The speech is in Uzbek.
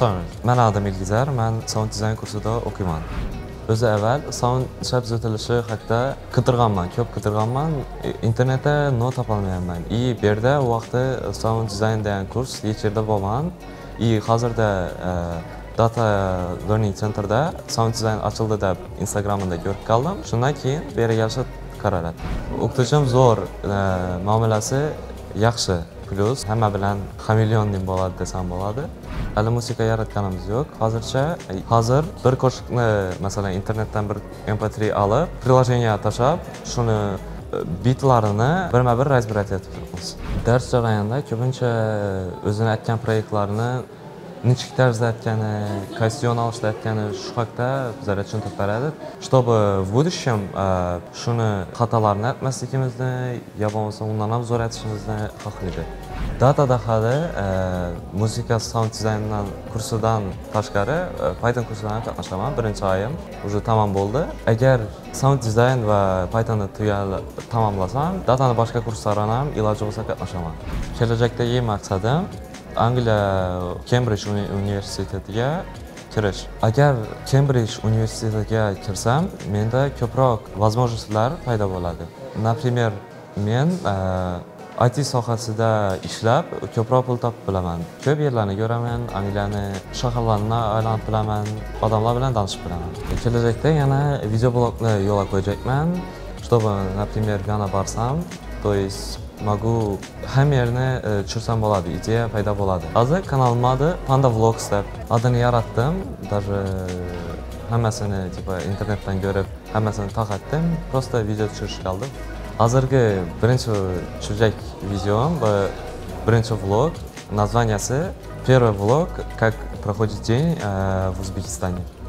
Assalomu alaykum. Men adım İlgizar, men sound dizayn kursida o'qiyman. O'zi avval sound ishlab tuzatilishi haqida ko'p qidirganman. Internetda not topolmayapman. Bu yerda u vaqtda sound dizayn degan kurs hech yerda bo'lgan. Hozirda Data Learning Center'da sound dizayn ochildi deb Instagram'da ko'rib qoldim. Shundan keyin bu yerga kelishga qaror etdim. O'qituvchim zo'r, muomalasi yaxshi. Plus hamma bilan xameleon deb bo'ladi desam bo'ladi. Hali musiqa yaratganimiz yo'q. Hozir bir qo'shiqni masalan internetdan bir MP3 olib, приложение tashlab, shuni bitlarini birma-bir разбирать etib turibmiz. Dars jarayonida ko'pincha o'zini aytgan proyektlarini nechik tarzda aytgani, qaysi yo'nalishda aytgani shu haqda bizlarga tushuntirib beradi. Чтобы в будущем shuni xatolarni aytmasligimizni, yo bo'lmasa undan ham zo'r aytishimizni xohlaydi. Datada hali musiqa sound dizayndan kursidan tashqari Python kursidan qatnashaman. Birinchi oyim уже tamom bo'ldi. Agar sound dizayn va Pythonni tamomlasam, datani boshqa kurslardan ham iloji bo'lsa qatnashaman. Kelajakdagi maqsadim Angliya Cambridge universitetiga kirish. Agar Cambridge universitetiga kirsam, menda ko'proq возможностьlar paydo bo'ladi. Например, men IT sohasida ishlab ko'proq pul topib bilaman. Ko'p yerlarni ko'raman, Angliyani shaharlarini aylanib bilaman, odamlar bilan tanishib bilaman. Kelajakda yana videoblogni yo'lga qo'yacakman, чтобы, например, yana borsam, то есть могу hamma yerni tushirsam bo'ladi, ideya paydo bo'ladi. Hozir kanalim adı Panda Vlogs deb adini yaratdim. Даже hammasini internetdan ko'rib, hammasini taqatdim. Просто video tushirish qoldi. Hozirgi birinchi tushirajak videom va birinchi vlog. Названияsi Первый влог, как проходит день в Узбекистане.